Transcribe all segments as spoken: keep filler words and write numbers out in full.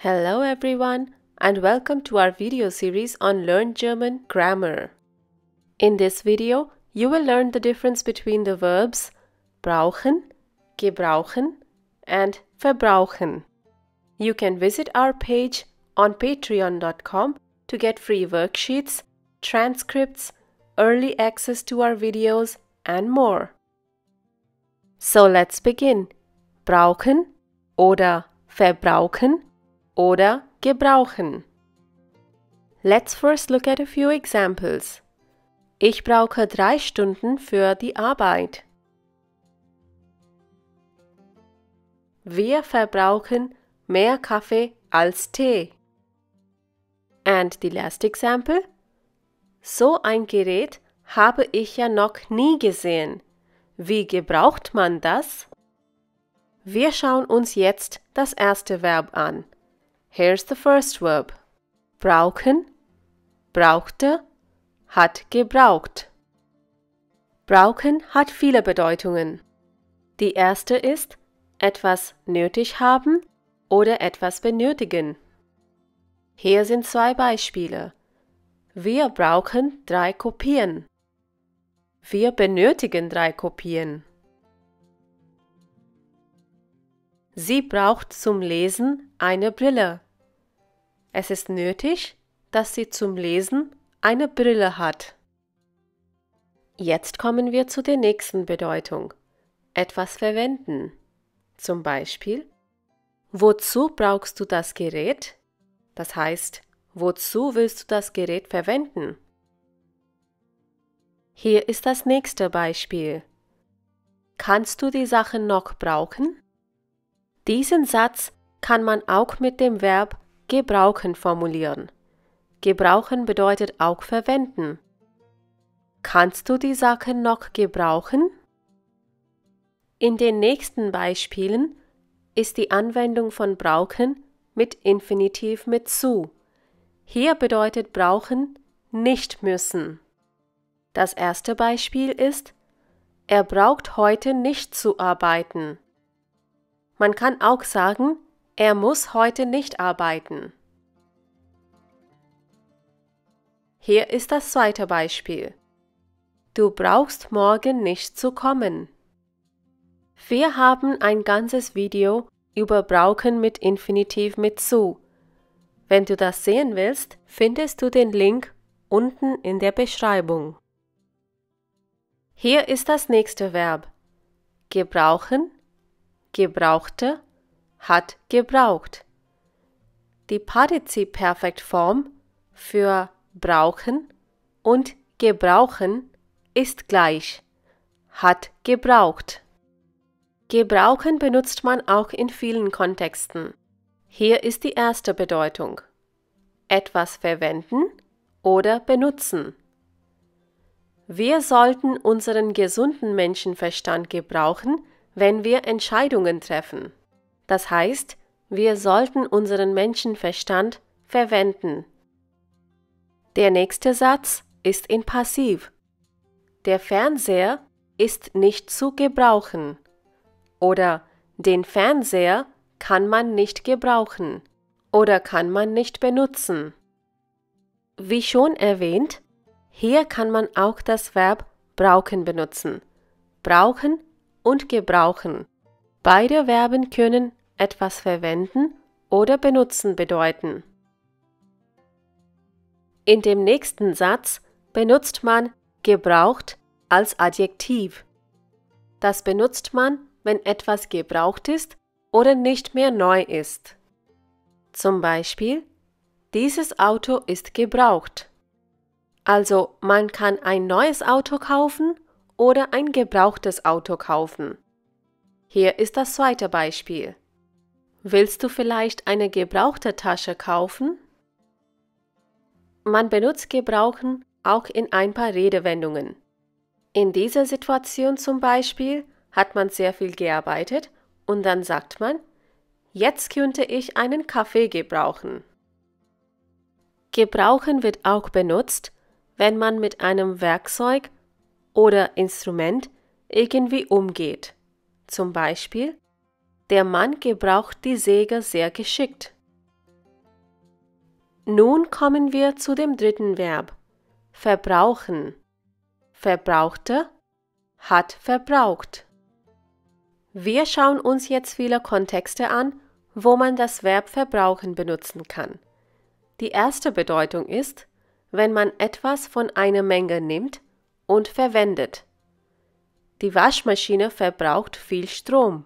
Hello everyone and welcome to our video series on Learn German Grammar. In this video, you will learn the difference between the verbs brauchen, gebrauchen and verbrauchen. You can visit our page on patreon dot com to get free worksheets, transcripts, early access to our videos and more. So let's begin. Brauchen oder verbrauchen oder gebrauchen. Let's first look at a few examples. Ich brauche drei Stunden für die Arbeit. Wir verbrauchen mehr Kaffee als Tee. And the last example. So ein Gerät habe ich ja noch nie gesehen. Wie gebraucht man das? Wir schauen uns jetzt das erste Verb an. Here's the first verb. Brauchen, brauchte, hat gebraucht. Brauchen hat viele Bedeutungen. Die erste ist etwas nötig haben oder etwas benötigen. Hier sind zwei Beispiele. Wir brauchen drei Kopien. Wir benötigen drei Kopien. Sie braucht zum Lesen eine Brille. Es ist nötig, dass sie zum Lesen eine Brille hat. Jetzt kommen wir zu der nächsten Bedeutung. Etwas verwenden. Zum Beispiel, wozu brauchst du das Gerät? Das heißt, wozu willst du das Gerät verwenden? Hier ist das nächste Beispiel. Kannst du die Sache noch brauchen? Diesen Satz kann man auch mit dem Verb gebrauchen formulieren. Gebrauchen bedeutet auch verwenden. Kannst du die Sache noch gebrauchen? In den nächsten Beispielen ist die Anwendung von brauchen mit Infinitiv mit zu. Hier bedeutet brauchen nicht müssen. Das erste Beispiel ist, er braucht heute nicht zu arbeiten. Man kann auch sagen, er muss heute nicht arbeiten. Hier ist das zweite Beispiel. Du brauchst morgen nicht zu kommen. Wir haben ein ganzes Video über brauchen mit Infinitiv mit zu. Wenn du das sehen willst, findest du den Link unten in der Beschreibung. Hier ist das nächste Verb. Gebrauchen, gebrauchte, hat gebraucht. Die Partizipperfektform für brauchen und gebrauchen ist gleich. Hat gebraucht. Gebrauchen benutzt man auch in vielen Kontexten. Hier ist die erste Bedeutung. Etwas verwenden oder benutzen. Wir sollten unseren gesunden Menschenverstand gebrauchen, wenn wir Entscheidungen treffen. Das heißt, wir sollten unseren Menschenverstand verwenden. Der nächste Satz ist in Passiv. Der Fernseher ist nicht zu gebrauchen. Oder den Fernseher kann man nicht gebrauchen oder kann man nicht benutzen. Wie schon erwähnt, hier kann man auch das Verb brauchen benutzen. Brauchen und gebrauchen. Beide Verben können etwas verwenden oder benutzen bedeuten. In dem nächsten Satz benutzt man gebraucht als Adjektiv. Das benutzt man, wenn etwas gebraucht ist oder nicht mehr neu ist. Zum Beispiel, dieses Auto ist gebraucht. Also man kann ein neues Auto kaufen oder ein gebrauchtes Auto kaufen. Hier ist das zweite Beispiel. Willst du vielleicht eine gebrauchte Tasche kaufen? Man benutzt gebrauchen auch in ein paar Redewendungen. In dieser Situation zum Beispiel hat man sehr viel gearbeitet und dann sagt man, jetzt könnte ich einen Kaffee gebrauchen. Gebrauchen wird auch benutzt, wenn man mit einem Werkzeug oder Instrument irgendwie umgeht. Zum Beispiel, der Mann gebraucht die Säge sehr geschickt. Nun kommen wir zu dem dritten Verb. Verbrauchen. Verbrauchte hat verbraucht. Wir schauen uns jetzt viele Kontexte an, wo man das Verb verbrauchen benutzen kann. Die erste Bedeutung ist, wenn man etwas von einer Menge nimmt und verwendet. Die Waschmaschine verbraucht viel Strom.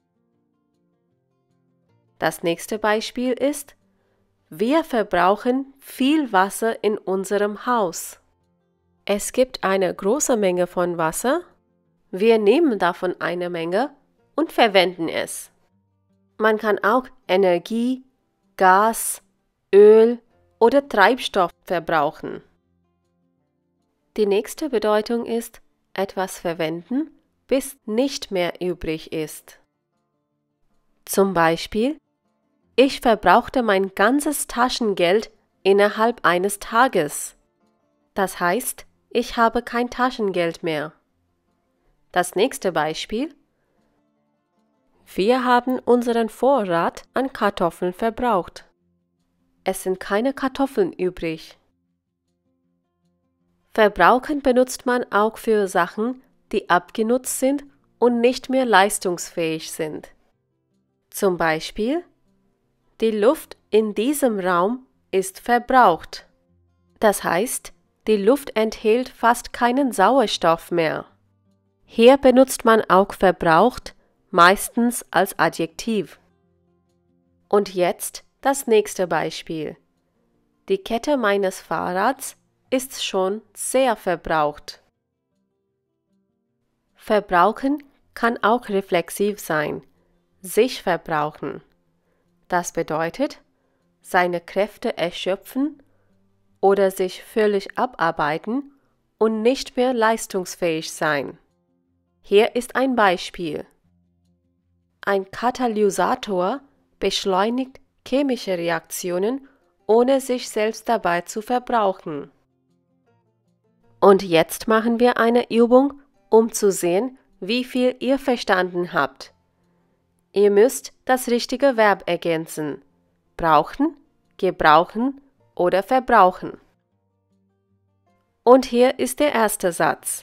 Das nächste Beispiel ist, wir verbrauchen viel Wasser in unserem Haus. Es gibt eine große Menge von Wasser. Wir nehmen davon eine Menge und verwenden es. Man kann auch Energie, Gas, Öl oder Treibstoff verbrauchen. Die nächste Bedeutung ist, etwas verwenden, bis nicht mehr übrig ist. Zum Beispiel, ich verbrauchte mein ganzes Taschengeld innerhalb eines Tages. Das heißt, ich habe kein Taschengeld mehr. Das nächste Beispiel, wir haben unseren Vorrat an Kartoffeln verbraucht. Es sind keine Kartoffeln übrig. Verbrauchen benutzt man auch für Sachen, die abgenutzt sind und nicht mehr leistungsfähig sind. Zum Beispiel, die Luft in diesem Raum ist verbraucht. Das heißt, die Luft enthält fast keinen Sauerstoff mehr. Hier benutzt man auch verbraucht, meistens als Adjektiv. Und jetzt das nächste Beispiel. Die Kette meines Fahrrads ist schon sehr verbraucht. Verbrauchen kann auch reflexiv sein, sich verbrauchen. Das bedeutet, seine Kräfte erschöpfen oder sich völlig abarbeiten und nicht mehr leistungsfähig sein. Hier ist ein Beispiel. Ein Katalysator beschleunigt chemische Reaktionen, ohne sich selbst dabei zu verbrauchen. Und jetzt machen wir eine Übung, um zu sehen, wie viel ihr verstanden habt. Ihr müsst das richtige Verb ergänzen: brauchen, gebrauchen oder verbrauchen. Und hier ist der erste Satz.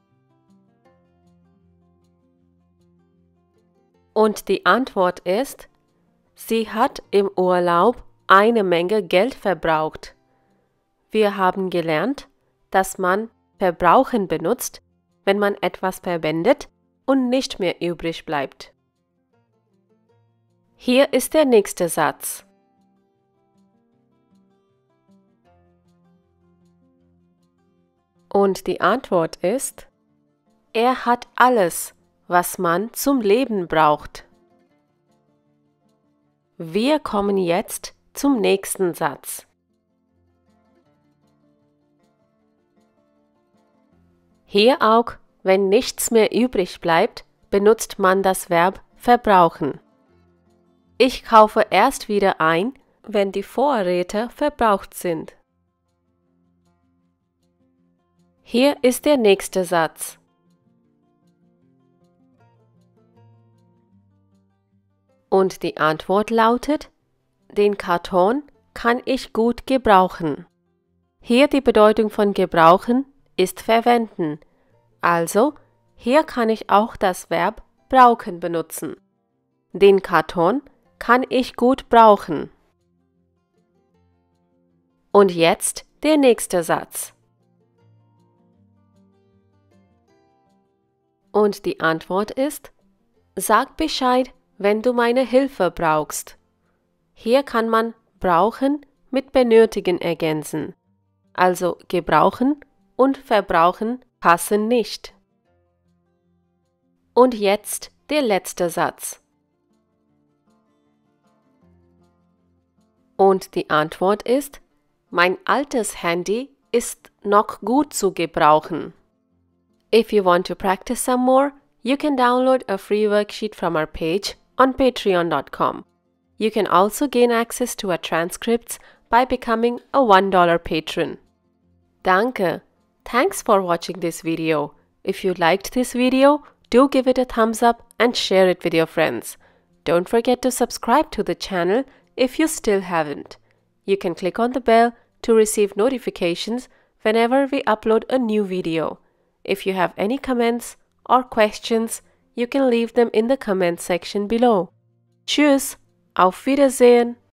Und die Antwort ist, sie hat im Urlaub eine Menge Geld verbraucht. Wir haben gelernt, dass man verbrauchen benutzt, wenn man etwas verwendet und nicht mehr übrig bleibt. Hier ist der nächste Satz. Und die Antwort ist, er hat alles, was man zum Leben braucht. Wir kommen jetzt zum nächsten Satz. Hier auch, wenn nichts mehr übrig bleibt, benutzt man das Verb verbrauchen. Ich kaufe erst wieder ein, wenn die Vorräte verbraucht sind. Hier ist der nächste Satz. Und die Antwort lautet, den Karton kann ich gut gebrauchen. Hier die Bedeutung von gebrauchen ist verwenden. Also, hier kann ich auch das Verb brauchen benutzen. Den Karton kann ich gut brauchen. Und jetzt der nächste Satz. Und die Antwort ist, sag Bescheid, wenn du meine Hilfe brauchst. Hier kann man brauchen mit benötigen ergänzen. Also gebrauchen und verbrauchen passen nicht. Und jetzt der letzte Satz. Und die Antwort ist, mein altes Handy ist noch gut zu gebrauchen. If you want to practice some more, you can download a free worksheet from our page on patreon dot com. You can also gain access to our transcripts by becoming a one dollar patron. Danke! Thanks for watching this video. If you liked this video, do give it a thumbs up and share it with your friends. Don't forget to subscribe to the channel if you still haven't. You can click on the bell to receive notifications whenever we upload a new video. If you have any comments or questions, you can leave them in the comment section below. Tschüss, auf Wiedersehen!